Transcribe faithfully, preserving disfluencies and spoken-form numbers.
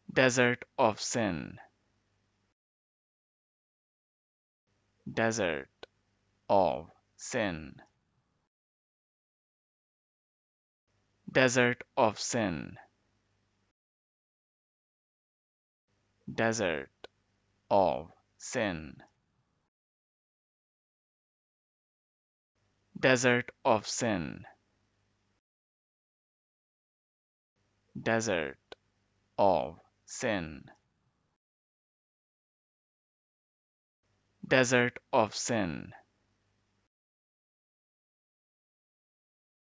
Desert of sin, desert of sin, desert of sin, desert of sin, desert of sin, desert of sin, desert of sin,